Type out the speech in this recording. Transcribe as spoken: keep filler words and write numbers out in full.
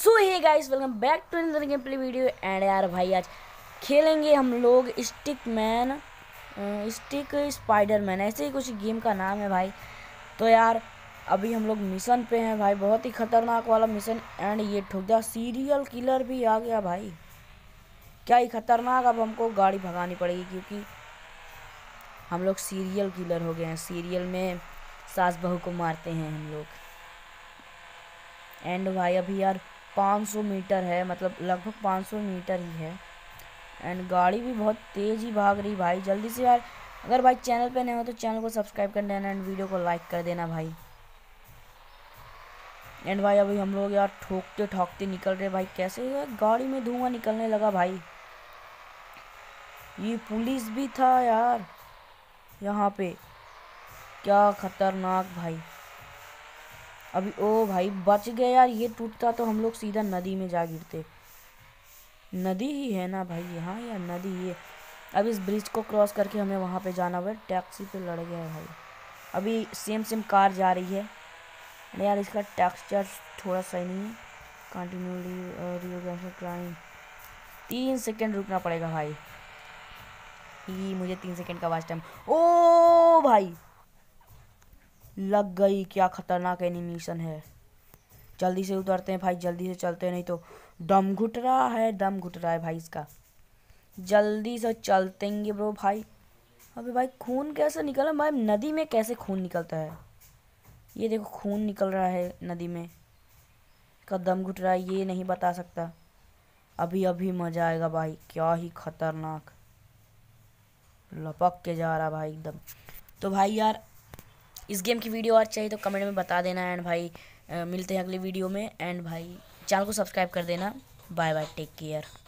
So hey guys, welcome back to another game play video. And यार भाई आज खेलेंगे हम लोग stick man stick Spider Man, ऐसे ही कुछ गेम का नाम है भाई। तो यार अभी हम लोग मिशन पे हैं भाई, बहुत ही खतरनाक वाला मिशन। एंड ये ठुक जा, सीरियल किलर भी आ गया भाई, क्या ही खतरनाक। अब हमको गाड़ी भगानी पड़ेगी क्योंकि हम लोग सीरियल किलर हो गए हैं। सीरियल में सास बहू को मारते हैं हम लोग। एंड भाई अभी यार पाँच सौ मीटर है, मतलब लगभग पाँच सौ मीटर ही है। एंड गाड़ी भी बहुत तेज़ ही भाग रही भाई। जल्दी से यार, अगर भाई चैनल पे नए हो तो चैनल को सब्सक्राइब कर देना एंड वीडियो को लाइक कर देना भाई। एंड भाई अभी हम लोग यार ठोकते ठोकते निकल रहे भाई। कैसे यार गाड़ी में धुआं निकलने लगा भाई। ये पुलिस भी था यार यहाँ पे, क्या खतरनाक भाई। अभी ओ भाई बच गए यार, ये टूटता तो हम लोग सीधा नदी में जा गिरते। नदी ही है ना भाई यहाँ, यार नदी ही है। अब इस ब्रिज को क्रॉस करके हमें वहाँ पे जाना हुआ है। टैक्सी पे लड़ गया है भाई। अभी सेम सेम कार जा रही है। यार इसका टेक्सचर थोड़ा सही नहीं है। कंटिन्यूली क्राइम, तीन सेकेंड रुकना पड़ेगा भाई। ही मुझे तीन सेकेंड का वास्ट टाइम। ओ भाई लग गई, क्या खतरनाक एनिमेशन है। जल्दी से उतरते हैं भाई, जल्दी से चलते हैं, नहीं तो दम घुट रहा है, दम घुट रहा है भाई इसका। जल्दी से चलतेंगे ब्रो भाई। अबे भाई खून कैसे निकला भाई, नदी में कैसे खून निकलता है। ये देखो खून निकल रहा है नदी में, इसका दम घुट रहा है, ये नहीं बता सकता। अभी अभी मजा आएगा भाई, क्या ही खतरनाक लपक के जा रहा भाई एकदम। तो भाई यार इस गेम की वीडियो और चाहिए तो कमेंट में बता देना। एंड भाई आ, मिलते हैं अगली वीडियो में। एंड भाई चैनल को सब्सक्राइब कर देना। Bye bye, take care.